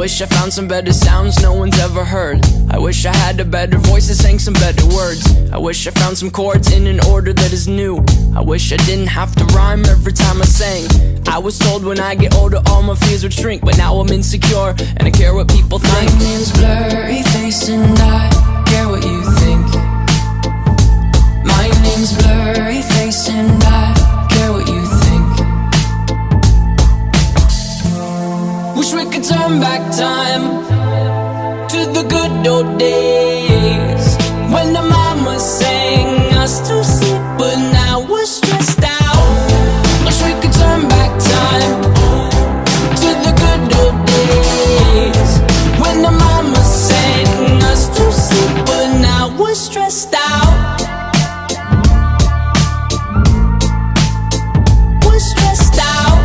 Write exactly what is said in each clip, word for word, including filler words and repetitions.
wish I found some better sounds no one's ever heard. I wish I had a better voice that sang some better words. I wish I found some chords in an order that is new. I wish I didn't have to rhyme every time I sang. I was told when I get older all my fears would shrink, but now I'm insecure and I care what people think. My name's Blurry Face and I care what you think. My name's Blurry Face and I care what you think. Wish we could turn back time to the good old days when the mama sang us to sleep, but now we're stressed out. Wish we could turn back time to the good old days when the mama sang us to sleep, but now we're stressed out. We're stressed out.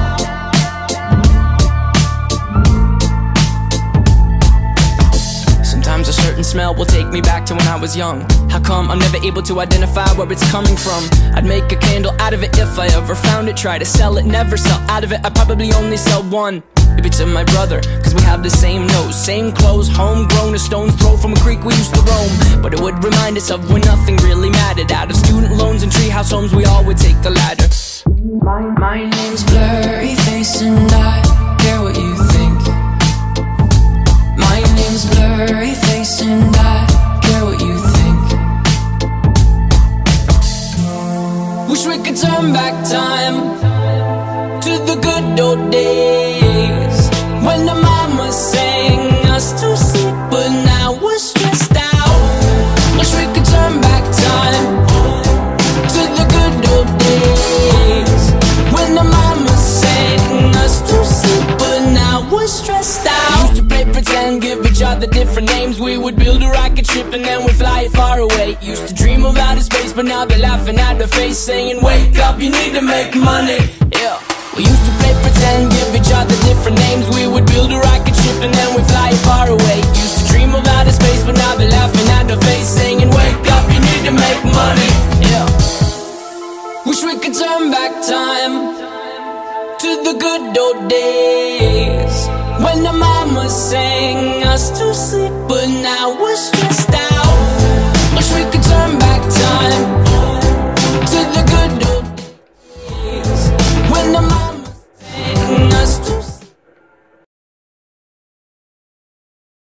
Sometimes a certain smell will take me back to when I was young. How come I'm never able to identify where it's coming from? I'd make a candle out of it if I ever found it. Try to sell it, never sell out of it. I'd probably only sell one. Maybe to my brother, cause we have the same nose, same clothes, homegrown, a stone's throw from a creek we used to roam. But it would remind us of when nothing really mattered. Out of student loans and treehouse homes, we all would take the ladder. My, my name's Blurry Face and I care what you think. My name's Blurry Face and I care what you think. Wish we could turn back time to the good old days when the mama sang us to sleep, but now we're stressed out. Wish we could turn back time to the good old days when the mama sang us to sleep, but now we're stressed out. Used to play pretend, give each other different names. We would build a rocket ship and then we'd fly it far away. Used to dream of outer space, but now they're laughing at the face, saying wake up, you need to make money. Yeah. We used to play pretend, give each other different names. We would build a rocket ship and then we'd fly it far away. Used to dream of outer space, but now they're laughing at the face, saying wake up, you need to make money. Yeah. Wish we could turn back time to the good old days when the mama sang us to sleep, but now we're stressed